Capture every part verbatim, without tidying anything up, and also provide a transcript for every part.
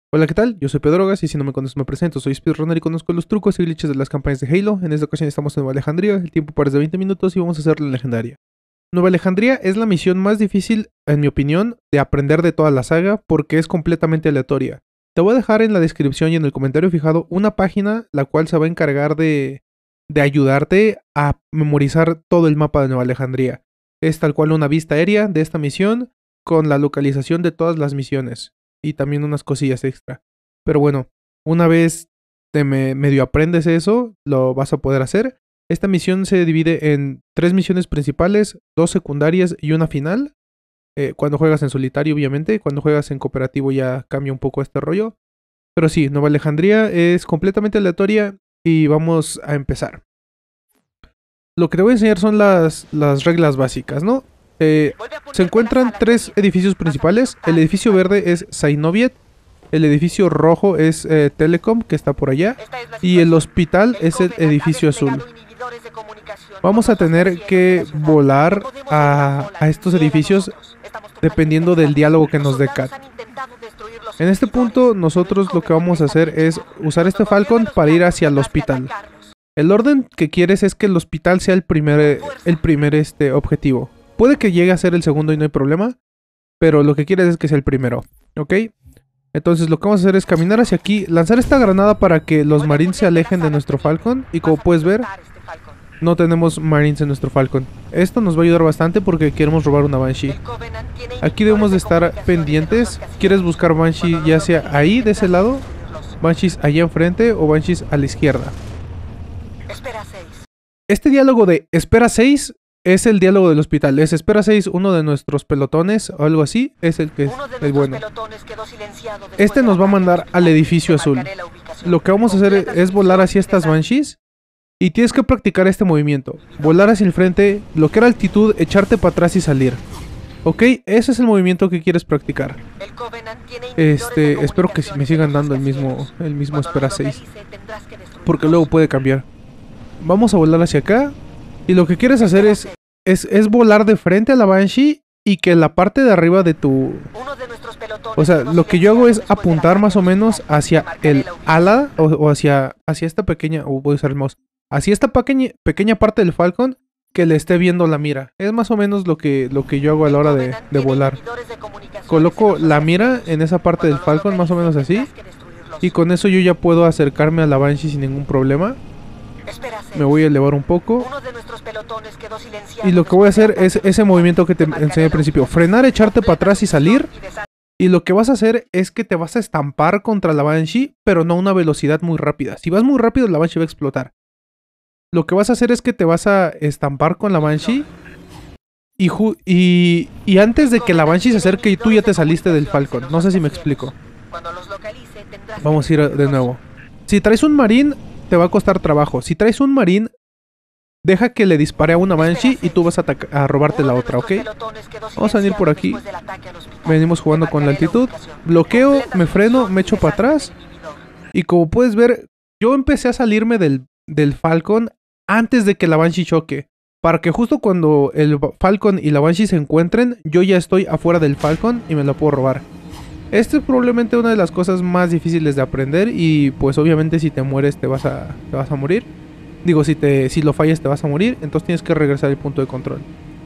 Hola, ¿qué tal? Yo soy Pedrogas y si no me conoces me presento, soy speedrunner y conozco los trucos y glitches de las campañas de Halo. En esta ocasión estamos en Nueva Alejandría, el tiempo para es de veinte minutos y vamos a hacer la legendaria. Nueva Alejandría es la misión más difícil, en mi opinión, de aprender de toda la saga porque es completamente aleatoria. Te voy a dejar en la descripción y en el comentario fijado una página la cual se va a encargar de, de ayudarte a memorizar todo el mapa de Nueva Alejandría. Es tal cual una vista aérea de esta misión con la localización de todas las misiones. Y también unas cosillas extra. Pero bueno, una vez te me, medio aprendes eso, lo vas a poder hacer. Esta misión se divide en tres misiones principales, dos secundarias y una final. Eh, cuando juegas en solitario, obviamente. Cuando juegas en cooperativo ya cambia un poco este rollo. Pero sí, Nueva Alejandría es completamente aleatoria y vamos a empezar. Lo que te voy a enseñar son las, las reglas básicas, ¿no? Eh, se encuentran tres edificios principales. El edificio verde es Zainoviet. El edificio rojo es eh, Telecom, que está por allá. Y el hospital es el edificio azul. Vamos a tener que volar a, a estos edificios dependiendo del diálogo que nos dé Kat. En este punto nosotros lo que vamos a hacer es usar este Falcon para ir hacia el hospital. El orden que quieres es que el hospital sea el primer, el primer este, objetivo. Puede que llegue a ser el segundo y no hay problema, pero lo que quieres es que sea el primero, ¿ok? Entonces lo que vamos a hacer es caminar hacia aquí, lanzar esta granada para que los marines se alejen de nuestro Falcon. Y como puedes ver, no tenemos marines en nuestro Falcon. Esto nos va a ayudar bastante porque queremos robar una Banshee. Aquí debemos de estar pendientes. ¿Quieres buscar Banshee ya sea ahí, de ese lado? Banshees allá enfrente o Banshees a la izquierda. Este diálogo de espera seis... es el diálogo del hospital. Es espera seis, uno de nuestros pelotones o algo así. Es el que es el bueno. Este nos va a mandar al edificio azul. Lo que vamos a hacer es volar hacia estas Banshees. Y tienes que practicar este movimiento. Volar hacia el frente, bloquear altitud, echarte para atrás y salir. Ok, ese es el movimiento que quieres practicar. Este, espero que me sigan dando el mismo, el mismo espera seis. Porque luego puede cambiar. Vamos a volar hacia acá. Y lo que quieres hacer es, es, es volar de frente a la Banshee y que la parte de arriba de tu... O sea, lo que yo hago es apuntar más o menos hacia el ala o, o hacia, hacia esta pequeña... O voy a usar el mouse. Hacia esta pequeña, pequeña parte del Falcon que le esté viendo la mira. Es más o menos lo que, lo que yo hago a la hora de, de volar. Coloco la mira en esa parte del Falcon, más o menos así. Y con eso yo ya puedo acercarme a la Banshee sin ningún problema. Me voy a elevar un poco. Y lo que voy a hacer es ese movimiento que te enseñé al principio. Frenar, echarte para atrás y salir. Y lo que vas a hacer es que te vas a estampar contra la Banshee, pero no a una velocidad muy rápida. Si vas muy rápido, la Banshee va a explotar. Lo que vas a hacer es que te vas a estampar con la Banshee. Y, y, y antes de que la Banshee se acerque, tú ya te saliste del Falcon. No sé si me explico. Vamos a ir de nuevo. Si traes un marín, te va a costar trabajo. Si traes un marín, deja que le dispare a una Banshee y tú vas a, a robarte la otra, ¿ok? Vamos a venir por aquí. Venimos jugando con la altitud. Bloqueo, me freno, me echo para atrás. Y como puedes ver, yo empecé a salirme del, del Falcon antes de que la Banshee choque. Para que justo cuando el Falcon y la Banshee se encuentren, yo ya estoy afuera del Falcon y me la puedo robar. Esta es probablemente una de las cosas más difíciles de aprender y pues obviamente si te mueres te vas a, te vas a morir. Digo, si, te, si lo fallas te vas a morir, entonces tienes que regresar al punto de control.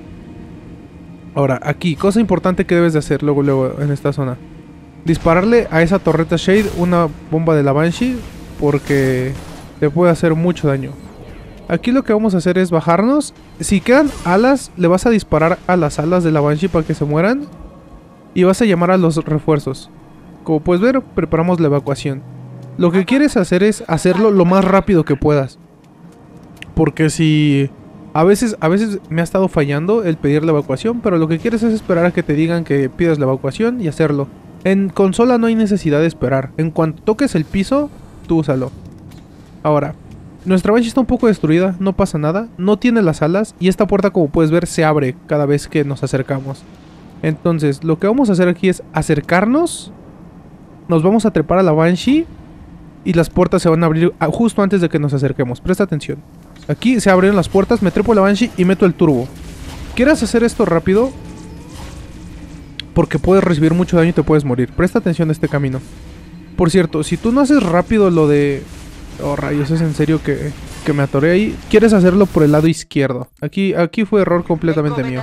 Ahora, aquí, cosa importante que debes de hacer luego, luego en esta zona. Dispararle a esa torreta Shade una bomba de la Banshee porque te puede hacer mucho daño. Aquí lo que vamos a hacer es bajarnos. Si quedan alas, le vas a disparar a las alas de la Banshee para que se mueran. Y vas a llamar a los refuerzos. Como puedes ver, preparamos la evacuación. Lo que quieres hacer es hacerlo lo más rápido que puedas. Porque si... A veces, a veces me ha estado fallando el pedir la evacuación, pero lo que quieres es esperar a que te digan que pidas la evacuación y hacerlo. En consola no hay necesidad de esperar. En cuanto toques el piso, tú úsalo. Ahora, nuestra Banshee está un poco destruida, no pasa nada. No tiene las alas y esta puerta, como puedes ver, se abre cada vez que nos acercamos. Entonces, lo que vamos a hacer aquí es acercarnos. Nos vamos a trepar a la Banshee. Y las puertas se van a abrir justo antes de que nos acerquemos. Presta atención. Aquí se abrieron las puertas, me trepo a la Banshee y meto el turbo. ¿Quieres hacer esto rápido? Porque puedes recibir mucho daño y te puedes morir. Presta atención a este camino. Por cierto, si tú no haces rápido lo de... Oh, rayos, es en serio que, que me atoré ahí. Quieres hacerlo por el lado izquierdo. Aquí, aquí fue error completamente mío.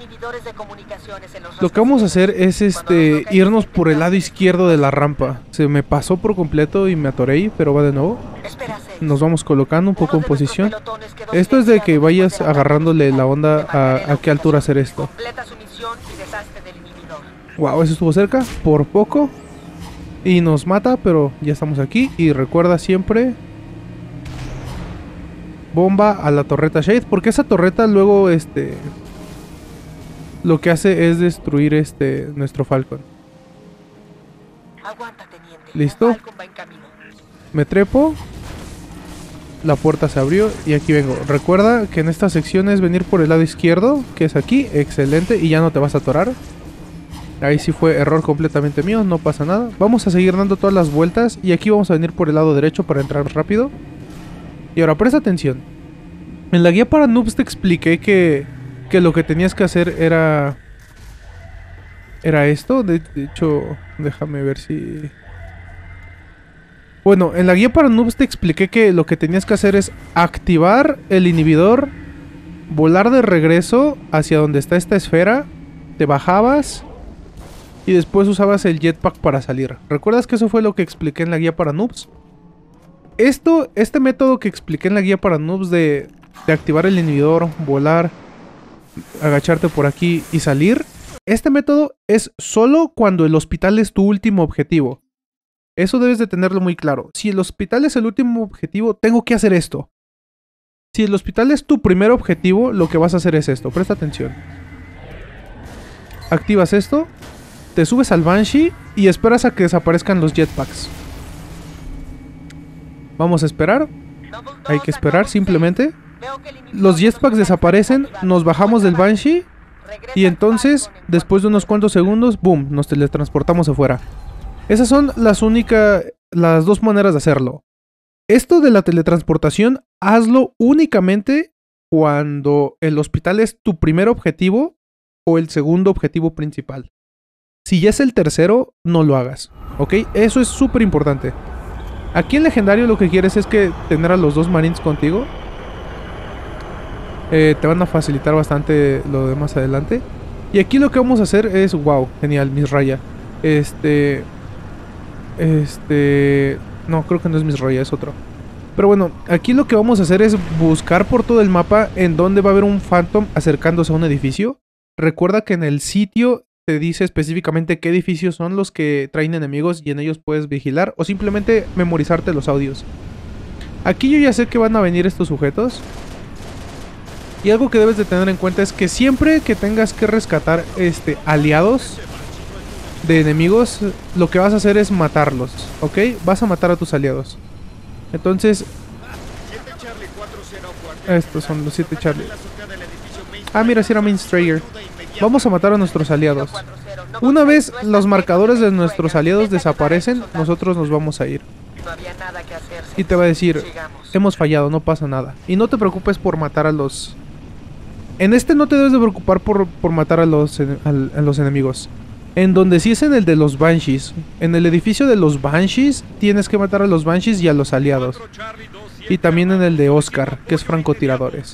Lo que vamos a hacer es este irnos por el lado izquierdo de la rampa. Se me pasó por completo y me atoré ahí, pero va de nuevo. Nos vamos colocando un poco en posición. Esto es de que vayas agarrándole la onda a, a qué altura hacer esto. Wow, eso estuvo cerca, por poco. Y nos mata, pero ya estamos aquí. Y recuerda siempre... Bomba a la torreta Shade, porque esa torreta luego, este... lo que hace es destruir este nuestro Falcon. ¿Listo? Me trepo. La puerta se abrió y aquí vengo. Recuerda que en esta sección es venir por el lado izquierdo, que es aquí. Excelente, y ya no te vas a atorar. Ahí sí fue error completamente mío, no pasa nada. Vamos a seguir dando todas las vueltas y aquí vamos a venir por el lado derecho para entrar rápido. Y ahora presta atención. En la guía para noobs te expliqué que, que lo que tenías que hacer era... Era esto. De, de hecho, déjame ver si... Bueno, en la guía para noobs te expliqué que lo que tenías que hacer es activar el inhibidor, volar de regreso hacia donde está esta esfera, te bajabas y después usabas el jetpack para salir. ¿Recuerdas que eso fue lo que expliqué en la guía para noobs? Esto, este método que expliqué en la guía para noobs de, de activar el inhibidor, volar, agacharte por aquí y salir, este método es solo cuando el hospital es tu último objetivo. Eso debes de tenerlo muy claro. Si el hospital es el último objetivo, tengo que hacer esto. Si el hospital es tu primer objetivo, lo que vas a hacer es esto. Presta atención. Activas esto, te subes al Banshee y esperas a que desaparezcan los jetpacks. Vamos a esperar. Hay que esperar simplemente. Los jetpacks desaparecen, nos bajamos del Banshee y entonces, después de unos cuantos segundos, boom, nos teletransportamos afuera. Esas son las únicas, las dos maneras de hacerlo. Esto de la teletransportación, hazlo únicamente cuando el hospital es tu primer objetivo o el segundo objetivo principal. Si ya es el tercero, no lo hagas, ¿ok? Eso es súper importante. Aquí en legendario lo que quieres es que tener a los dos marines contigo. Eh, te van a facilitar bastante lo de más adelante. Y aquí lo que vamos a hacer es, wow, genial, Misraya. Este... Este... No, creo que no es Misraya, es otro. Pero bueno, aquí lo que vamos a hacer es buscar por todo el mapa en donde va a haber un Phantom acercándose a un edificio. Recuerda que en el sitio te dice específicamente qué edificios son los que traen enemigos y en ellos puedes vigilar o simplemente memorizarte los audios. Aquí yo ya sé que van a venir estos sujetos. Y algo que debes de tener en cuenta es que siempre que tengas que rescatar este, aliados de enemigos, lo que vas a hacer es matarlos, ¿ok? Vas a matar a tus aliados. Entonces, estos son los siete Charlie. Ah, mira, si era Mainstrayer. Vamos a matar a nuestros aliados. Una vez los marcadores de nuestros aliados desaparecen, nosotros nos vamos a ir. Y te va a decir, hemos fallado, no pasa nada. Y no te preocupes por matar a los... En este no te debes de preocupar por, por matar a los, a, a los enemigos. En donde sí es en el de los Banshees. En el edificio de los Banshees tienes que matar a los Banshees y a los aliados. Y también en el de Oscar, que es francotiradores.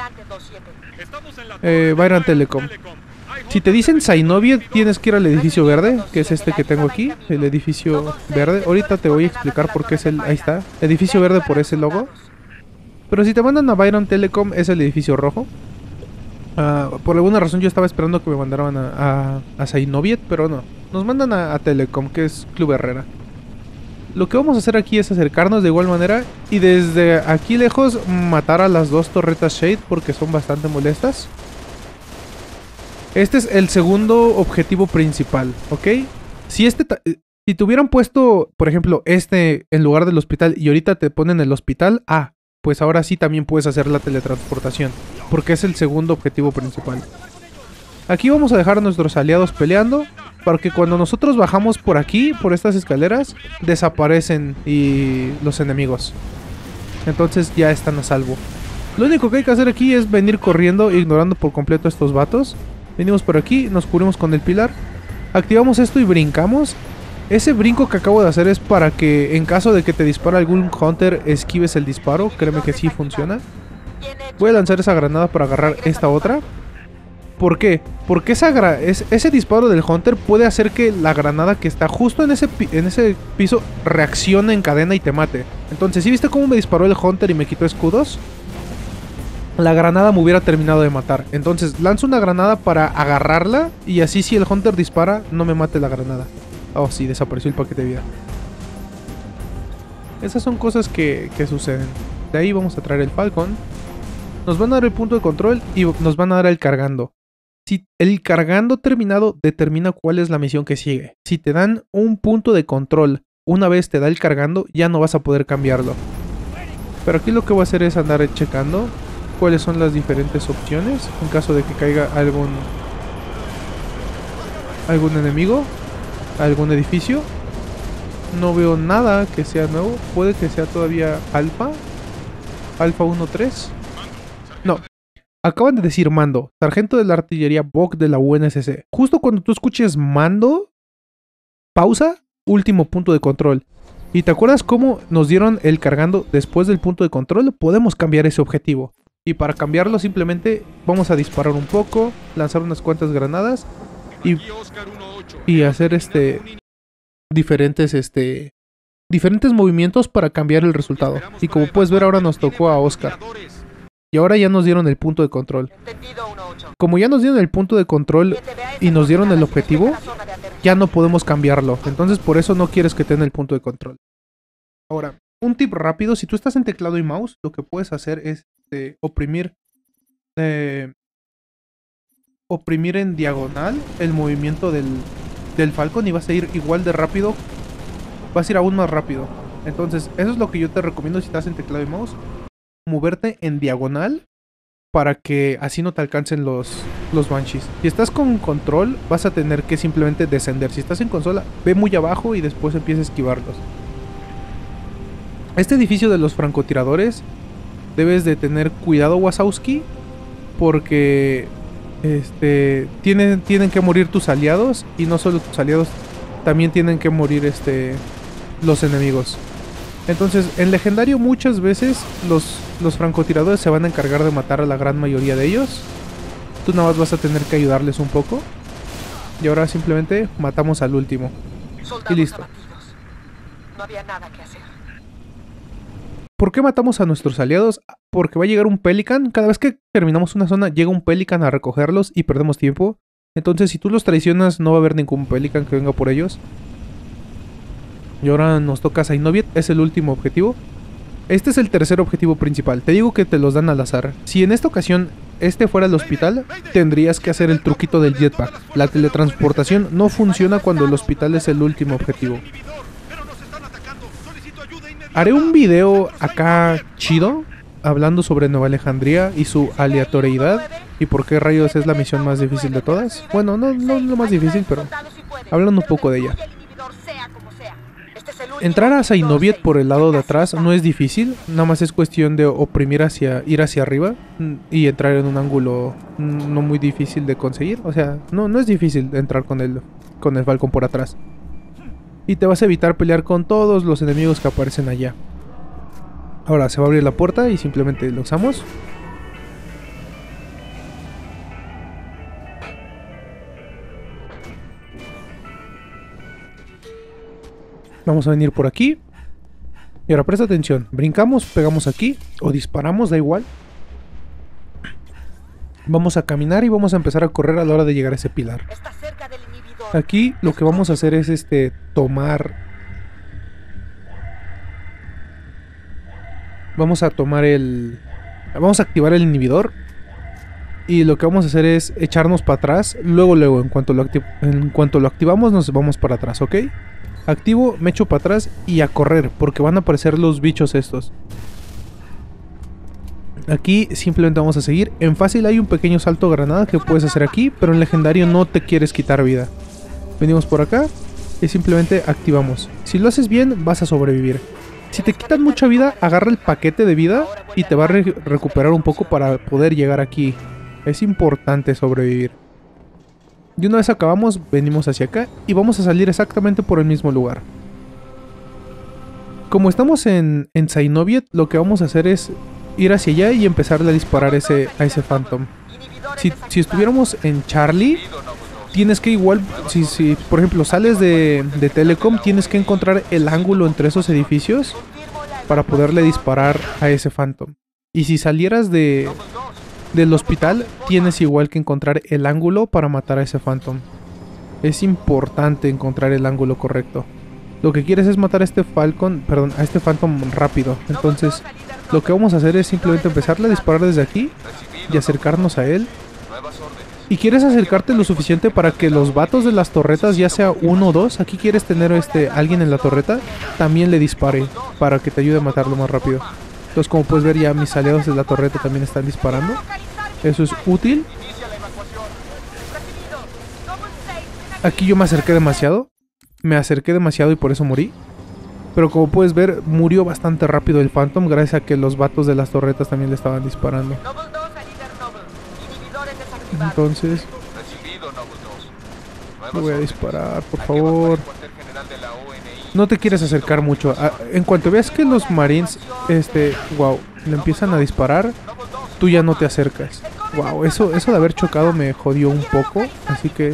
Eh, Byron Telecom. Si te dicen Zainoviev, tienes que ir al edificio verde, que es este que tengo aquí, el edificio verde. Ahorita te voy a explicar por qué es el... Ahí está, edificio verde por ese logo. Pero si te mandan a Byron Telecom, es el edificio rojo. Uh, por alguna razón yo estaba esperando que me mandaran a, a, a Zainoviev, pero no. Nos mandan a, a Telecom, que es Club Herrera. Lo que vamos a hacer aquí es acercarnos de igual manera y desde aquí lejos matar a las dos torretas Shade porque son bastante molestas. Este es el segundo objetivo principal, ¿ok? Si este si te hubieran puesto, por ejemplo, este en lugar del hospital y ahorita te ponen el hospital, ah, pues ahora sí también puedes hacer la teletransportación, porque es el segundo objetivo principal. Aquí vamos a dejar a nuestros aliados peleando, para que cuando nosotros bajamos por aquí, por estas escaleras, desaparecen y los enemigos. Entonces ya están a salvo. Lo único que hay que hacer aquí es venir corriendo, ignorando por completo a estos vatos. Venimos por aquí, nos cubrimos con el pilar, activamos esto y brincamos. Ese brinco que acabo de hacer es para que en caso de que te dispara algún Hunter esquives el disparo. Créeme que sí funciona. Voy a lanzar esa granada para agarrar esta otra. ¿Por qué? Porque esa gra es, ese disparo del Hunter puede hacer que la granada que está justo en ese, en ese piso reaccione en cadena y te mate. Entonces, ¿sí viste cómo me disparó el Hunter y me quitó escudos? La granada me hubiera terminado de matar. Entonces, lanzo una granada para agarrarla y así si el Hunter dispara, no me mate la granada. Oh, sí, desapareció el paquete de vida. Esas son cosas que, que suceden. De ahí vamos a traer el Falcon. Nos van a dar el punto de control y nos van a dar el cargando. Si el cargando terminado determina cuál es la misión que sigue. Si te dan un punto de control una vez te da el cargando, ya no vas a poder cambiarlo. Pero aquí lo que voy a hacer es andar checando cuáles son las diferentes opciones en caso de que caiga algún algún enemigo, algún edificio. No veo nada que sea nuevo. Puede que sea todavía alfa. Alfa uno punto tres. No. Acaban de decir mando. Sargento de la artillería Bok de la U N S C. Justo cuando tú escuches mando, pausa, último punto de control. ¿Y te acuerdas cómo nos dieron el cargando después del punto de control? Podemos cambiar ese objetivo. Y para cambiarlo simplemente vamos a disparar un poco, lanzar unas cuantas granadas y, y hacer este diferentes este diferentes movimientos para cambiar el resultado. Y como puedes ver ahora nos tocó a Oscar. Y ahora ya nos dieron el punto de control. Como ya nos dieron el punto de control y nos dieron el objetivo, ya no podemos cambiarlo. Entonces por eso no quieres que tenga el punto de control. Ahora, un tip rápido. Si tú estás en teclado y mouse, lo que puedes hacer es eh, oprimir eh, oprimir en diagonal el movimiento del, del Falcon y vas a ir igual de rápido. Vas a ir aún más rápido. Entonces eso es lo que yo te recomiendo si estás en teclado y mouse. Moverte en diagonal para que así no te alcancen los, los Banshees. Si estás con control vas a tener que simplemente descender. Si estás en consola, ve muy abajo y después empieza a esquivarlos. Este edificio de los francotiradores debes de tener cuidado, Wazowski, porque este tienen, tienen que morir tus aliados y no solo tus aliados, también tienen que morir este los enemigos. Entonces, en legendario muchas veces los, los francotiradores se van a encargar de matar a la gran mayoría de ellos. Tú nada más vas a tener que ayudarles un poco. Y ahora simplemente matamos al último. Y listo. No había nada que hacer. ¿Por qué matamos a nuestros aliados? Porque va a llegar un Pelican. Cada vez que terminamos una zona, llega un Pelican a recogerlos y perdemos tiempo. Entonces, si tú los traicionas, no va a haber ningún Pelican que venga por ellos. Y ahora nos toca Zainoviet, es el último objetivo. Este es el tercer objetivo principal. Te digo que te los dan al azar. Si en esta ocasión este fuera el hospital, tendrías que hacer el truquito del jetpack. La teletransportación no funciona cuando el hospital es el último objetivo. Haré un video acá chido, hablando sobre Nueva Alejandría y su aleatoriedad. Y por qué rayos es la misión más difícil de todas. Bueno, no, no lo más difícil, pero hablando un poco de ella. Entrar a Zainoviet por el lado de atrás no es difícil, nada más es cuestión de oprimir hacia, ir hacia arriba y entrar en un ángulo no muy difícil de conseguir. O sea, no, no es difícil entrar con el, con el Falcon por atrás. Y te vas a evitar pelear con todos los enemigos que aparecen allá. Ahora se va a abrir la puerta y simplemente lo usamos. Vamos a venir por aquí. Y ahora presta atención. Brincamos, pegamos aquí. O disparamos, da igual. Vamos a caminar y vamos a empezar a correr a la hora de llegar a ese pilar. Aquí lo que vamos a hacer es este tomar. Vamos a tomar el. Vamos a activar el inhibidor. Y lo que vamos a hacer es echarnos para atrás. Luego, luego, en cuanto lo, acti en cuanto lo activamos, nos vamos para atrás, ¿ok? Activo, me echo para atrás y a correr, porque van a aparecer los bichos estos. Aquí simplemente vamos a seguir. En fácil hay un pequeño salto granada que puedes hacer aquí, pero en legendario no te quieres quitar vida. Venimos por acá y simplemente activamos. Si lo haces bien, vas a sobrevivir. Si te quitan mucha vida, agarra el paquete de vida y te va a re recuperar un poco para poder llegar aquí. Es importante sobrevivir. Y una vez acabamos, venimos hacia acá y vamos a salir exactamente por el mismo lugar. Como estamos en, en Xenobiet, lo que vamos a hacer es ir hacia allá y empezarle a disparar ese, a ese Phantom. Si, si estuviéramos en Charlie, tienes que igual, si, si por ejemplo sales de, de Telecom, tienes que encontrar el ángulo entre esos edificios para poderle disparar a ese Phantom. Y si salieras de, del hospital, tienes igual que encontrar el ángulo para matar a ese Phantom. Es importante encontrar el ángulo correcto. Lo que quieres es matar a este Falcon, perdón, a este Phantom rápido. Entonces, lo que vamos a hacer es simplemente empezarle a disparar desde aquí y acercarnos a él. Y quieres acercarte lo suficiente para que los vatos de las torretas, ya sea uno o dos, aquí quieres tener este alguien en la torreta, también le dispare para que te ayude a matarlo más rápido. Entonces, como puedes ver, ya mis aliados de la torreta también están disparando. Eso es útil. Aquí yo me acerqué demasiado. Me acerqué demasiado y por eso morí. Pero como puedes ver, murió bastante rápido el Phantom gracias a que los vatos de las torretas también le estaban disparando. Entonces, le voy a disparar, por favor. No te quieres acercar mucho. En cuanto veas que los Marines, este, wow, le empiezan a disparar, tú ya no te acercas. Wow, eso, eso de haber chocado me jodió un poco, así que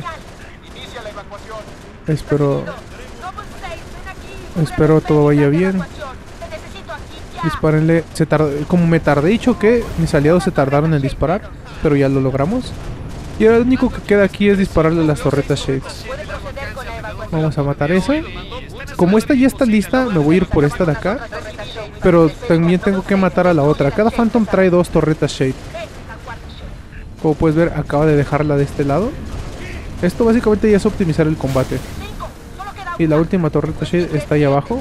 espero, espero todo vaya bien. Dispárenle. Se tardó, como me tardé y choqué, mis aliados se tardaron en disparar, pero ya lo logramos. Y ahora lo único que queda aquí es dispararle a las torretas Shades. Vamos a matar esa. Como esta ya está lista, me voy a ir por esta de acá. Pero también tengo que matar a la otra. Cada Phantom trae dos torretas Shade. Como puedes ver, acaba de dejarla de este lado. Esto básicamente ya es optimizar el combate. Y la última torreta Shade está ahí abajo.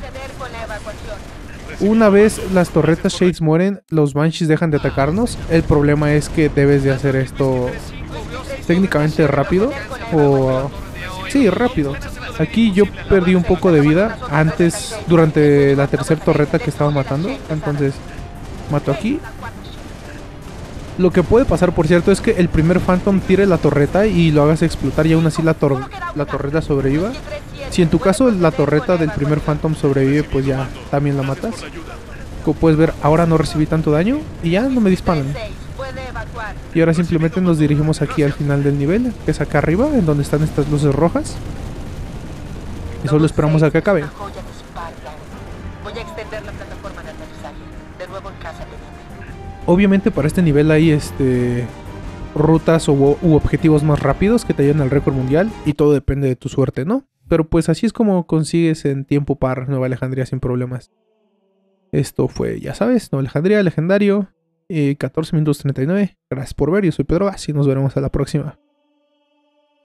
Una vez las torretas Shades mueren, los Banshees dejan de atacarnos. El problema es que debes de hacer esto técnicamente rápido. O... sí, rápido. Aquí yo perdí un poco de vida antes, durante la tercera torreta que estaba matando. Entonces, mato aquí. Lo que puede pasar, por cierto, es que el primer Phantom tire la torreta y lo hagas explotar y aún así la, tor la torreta sobreviva. Si en tu caso la torreta del primer Phantom sobrevive, pues ya también la matas. Como puedes ver, ahora no recibí tanto daño y ya no me disparan. Y ahora simplemente nos dirigimos aquí al final del nivel, que es acá arriba, en donde están estas luces rojas. Y solo esperamos a que acabe. Obviamente para este nivel hay este rutas u, u objetivos más rápidos que te ayudan al récord mundial y todo depende de tu suerte, ¿no? Pero pues así es como consigues en tiempo par Nueva Alejandría sin problemas. Esto fue, ya sabes, Nueva Alejandría, legendario, eh, catorce minutos treinta y nueve. Gracias por ver, yo soy Pedro Gas y nos veremos a la próxima.